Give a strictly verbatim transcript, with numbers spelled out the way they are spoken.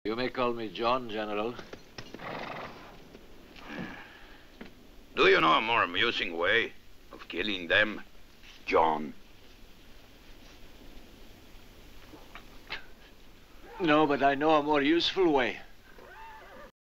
You may call me John, General. Do you know a more amusing way of killing them, John? No, but I know a more useful way.